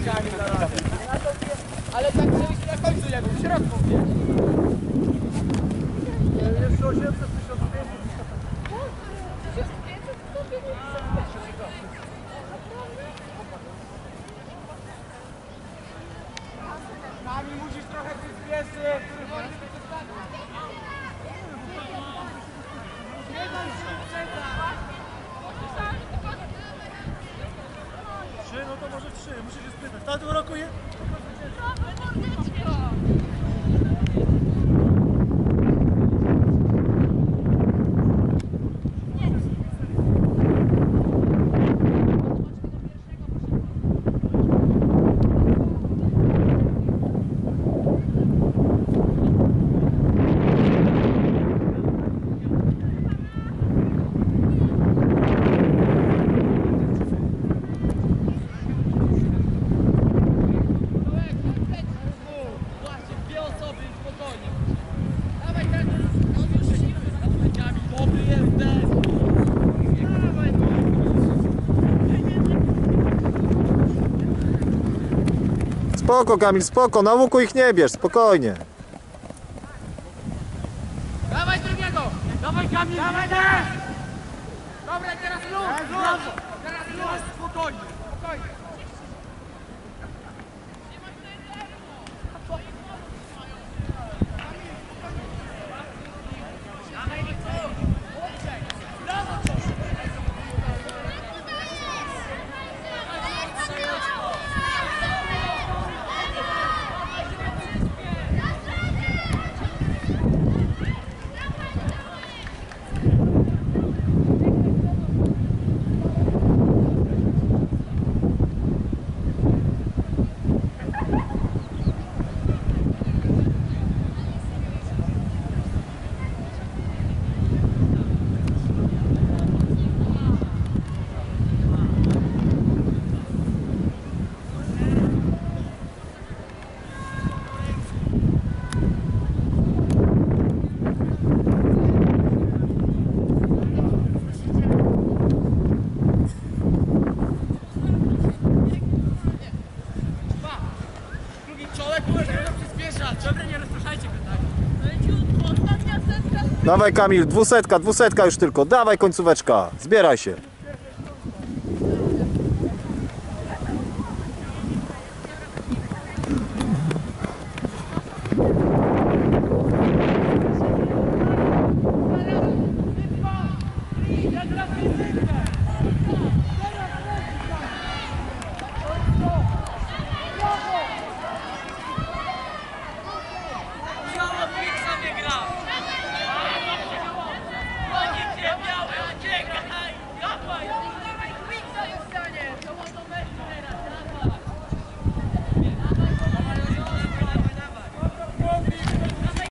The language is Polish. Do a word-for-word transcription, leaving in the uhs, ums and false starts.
Ale tak żebyś na końcu jechał, w środku, wiesz? Jeszcze osiemset, tysiąc pięćset. tysiąc pięćset to by nie Kamil, musisz trochę tych pieszy, których wody by to spadło. Trzy, no to może trzy, muszę się spytać. W tamtym roku je... Spoko, Kamil, spoko, na łuku ich nie bierz, spokojnie. Dawaj drugiego! Dawaj Kamil! Dawaj, dawaj! Dobra, teraz luz! Brawo! Teraz luz! Spokojnie! Spokojnie! Dawaj, Kamil, dwusetka, dwusetka już tylko, dawaj końcóweczka, zbieraj się.